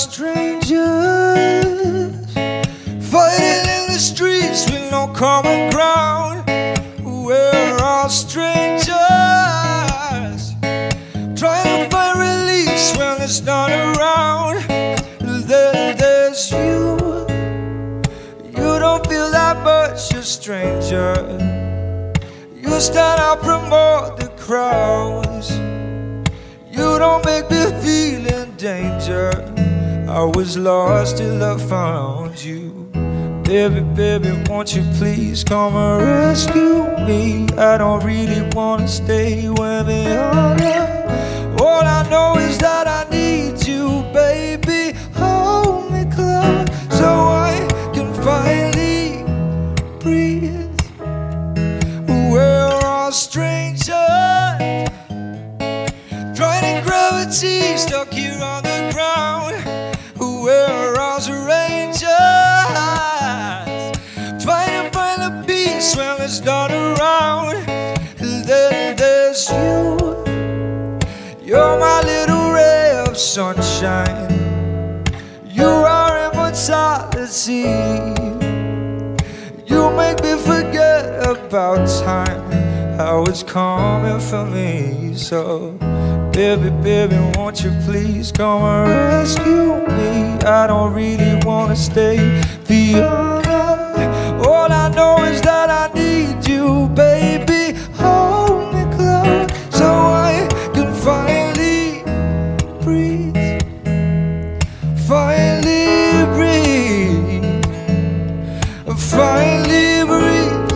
strangers, fighting in the streets with no common ground. We're all strangers, trying to find release when it's not around. Then there's you. You don't feel that much a stranger. You stand out, promote the crowds. You don't make me feel in danger. I was lost till I found you. Baby, baby, won't you please come and rescue me? I don't really wanna stay with me all night. All I know is that I need you, baby. Hold me close so I can finally breathe. We're all strangers, trying gravity, stuck here on the ground. We're all strangers, trying to find the peace when it's not around. Then there's you. You're my little ray of sunshine. You are immortality. You make me forget about time, how it's coming for me. So baby, baby, won't you please come and rescue me? I don't really wanna stay beyond that. All I know is that I need you, baby. Hold me close so I can finally breathe. Finally breathe. Finally breathe.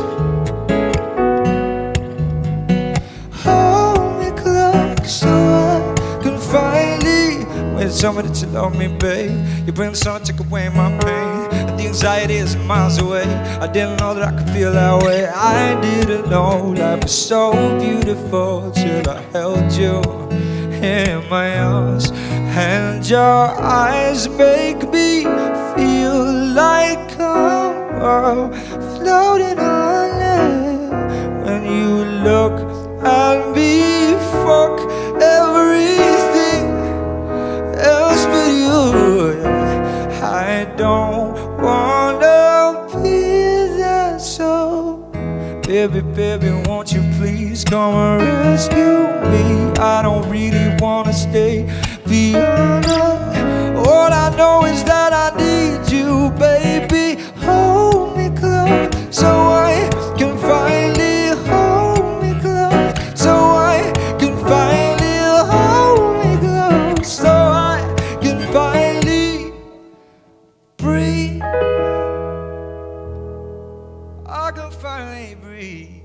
Hold me close so I can finally. Wait, somebody to love me, babe. You bring the sun, take away my pain, and the anxiety is miles away. I didn't know that I could feel that way. I didn't know life was so beautiful till I held you in my arms. And your eyes make me feel like I'm floating on air. When you look at me, fuck everything else but you. I don't wanna be there, so baby, baby, won't you please come and rescue me? I don't really wanna stay beyond that. All I know is that I need you, baby. Hold me close so I can finally hold me close, so I can finally hold me close, so I can finally breathe. I can finally breathe.